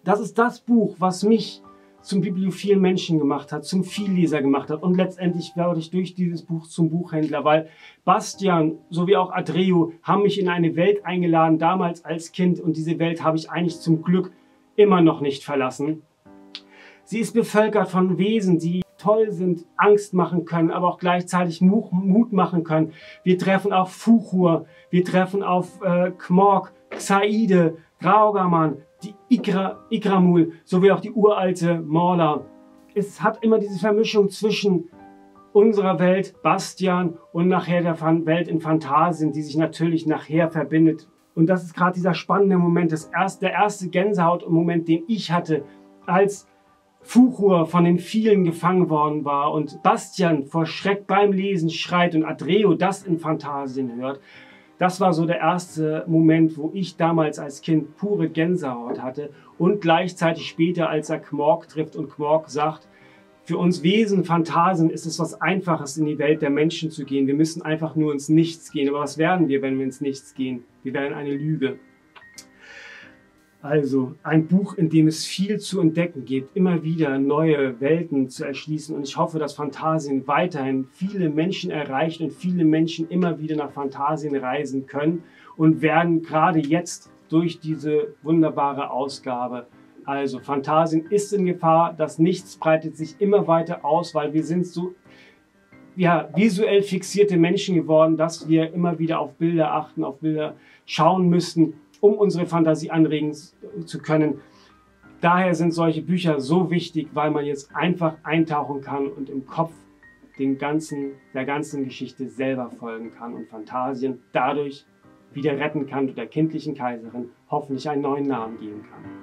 Das ist das Buch, was mich zum bibliophilen Menschen gemacht hat, zum Vielleser gemacht hat. Und letztendlich wurde ich durch dieses Buch zum Buchhändler, weil Bastian sowie auch Adreo haben mich in eine Welt eingeladen, damals als Kind. Und diese Welt habe ich eigentlich zum Glück immer noch nicht verlassen. Sie ist bevölkert von Wesen, die toll sind, Angst machen können, aber auch gleichzeitig Mut machen können. Wir treffen auf Fuchur, wir treffen auf Kmork, Xaide, Raugerman, die Ikramul, sowie auch die uralte Morla. Es hat immer diese Vermischung zwischen unserer Welt, Bastian, und nachher der Welt in Phantasien, die sich natürlich nachher verbindet. Und das ist gerade dieser spannende Moment, der erste Gänsehaut-Moment, den ich hatte, als Fuchur von den vielen gefangen worden war und Bastian vor Schreck beim Lesen schreit und Adreo das in Phantasien hört. Das war so der erste Moment, wo ich damals als Kind pure Gänsehaut hatte und gleichzeitig später, als er Kmork trifft und Kmork sagt, für uns Wesen, Phantasien ist es was Einfaches, in die Welt der Menschen zu gehen. Wir müssen einfach nur ins Nichts gehen. Aber was werden wir, wenn wir ins Nichts gehen? Wir werden eine Lüge. Also ein Buch, in dem es viel zu entdecken gibt, immer wieder neue Welten zu erschließen. Und ich hoffe, dass Phantasien weiterhin viele Menschen erreicht und viele Menschen immer wieder nach Phantasien reisen können und werden, gerade jetzt durch diese wunderbare Ausgabe. Also Phantasien ist in Gefahr, das Nichts breitet sich immer weiter aus, weil wir sind so visuell fixierte Menschen geworden, dass wir immer wieder auf Bilder achten, auf Bilder schauen müssen, um unsere Fantasie anregen zu können. Daher sind solche Bücher so wichtig, weil man jetzt einfach eintauchen kann und im Kopf der ganzen Geschichte selber folgen kann und Phantasien dadurch wieder retten kann und der kindlichen Kaiserin hoffentlich einen neuen Namen geben kann.